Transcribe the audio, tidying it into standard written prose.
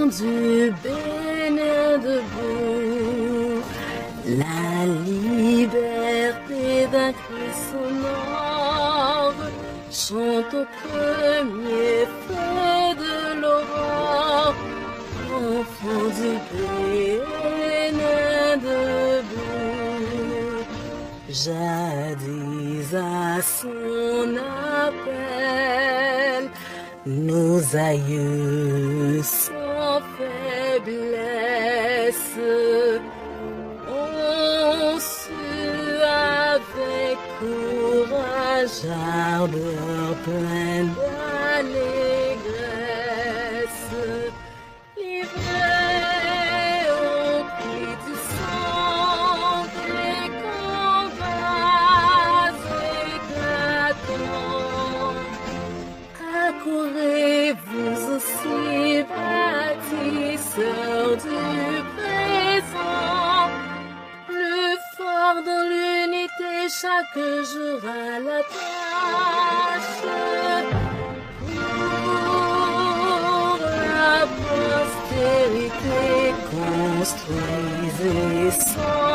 du Bénin debout, la liberté d'un cri sonore chante au premier feu de l'aurore, enfant du Bénin debout. Jadis à son appel, nos aïeux sans faiblesse ont su avec courage, ardeur pleine d'allégresse, livrés au cri du sang des combats éclatants. Accourez vous aussi, bâtisseurs du présent, plus fort dans l'unité chaque jour à la tâche. Pour la postérité, construisez sans